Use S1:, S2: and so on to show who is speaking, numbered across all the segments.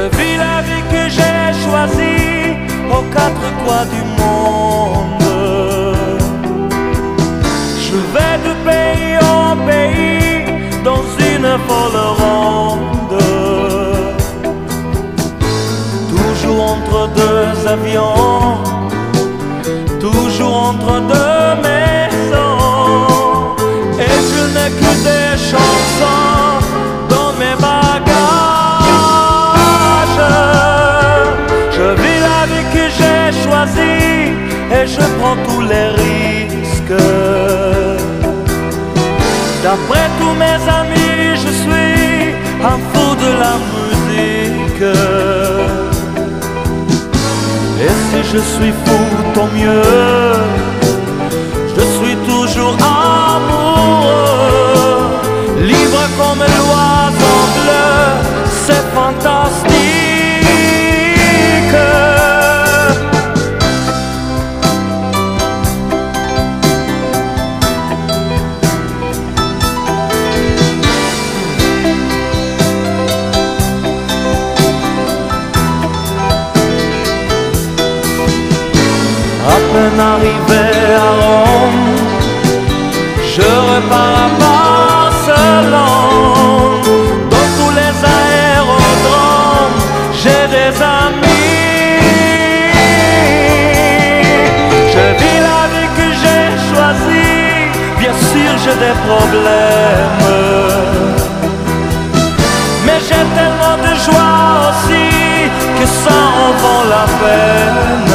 S1: vis la vie que j'ai choisie aux quatre coins du monde. Je vais de pays en pays dans une folle ronde, toujours entre deux avions, toujours entre deux maisons, et je n'ai que des chansons dans mes bagages. Je vis la vie que j'ai choisie et je prends tous les risques. D'après tous mes amis, je suis un fou de la musique. Et si je suis fou, tant mieux. Je suis toujours amoureux, libre comme l'oiseau bleu, c'est fantastique. À peine arrivé à Rome, je repars à Barcelone. Dans tous les aérodromes, j'ai des amis. Je vis la vie que j'ai choisie, bien sûr j'ai des problèmes, mais j'ai tellement de joie aussi que ça en vaut la peine.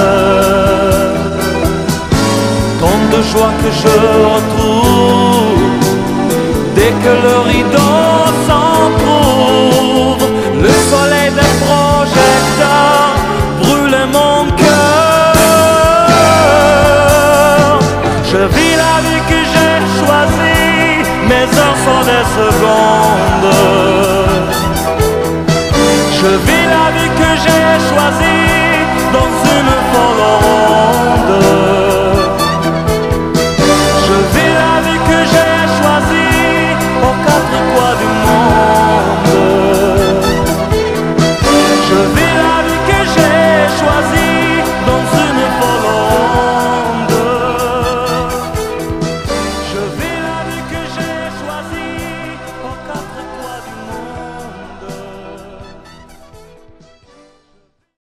S1: Tant de joie que je retrouve dès que le rideau s'entrouvre. Le soleil des projecteurs brûle mon cœur. Je vis la vie que j'ai choisie, mes heures sont des secondes. Je vis la vie que j'ai choisie dans une